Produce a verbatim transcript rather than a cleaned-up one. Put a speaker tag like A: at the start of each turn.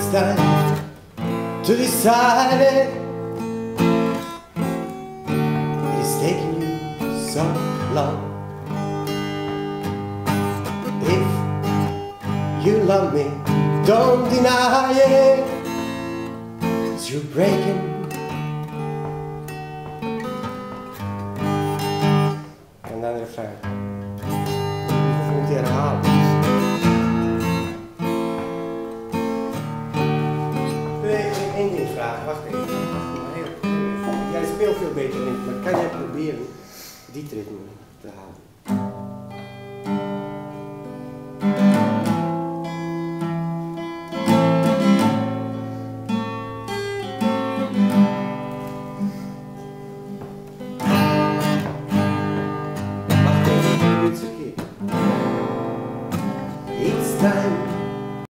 A: time to decide it. It's taking you so long. If you love me, don't deny it. 'Cause you're breaking. En dan de refrein. Ik hoef niet te herhalen. Eén ding vragen, wacht even. Jij speelt veel beter, denk ik, maar kan jij proberen die ritme te halen? Wacht even, dit is een keer. It's time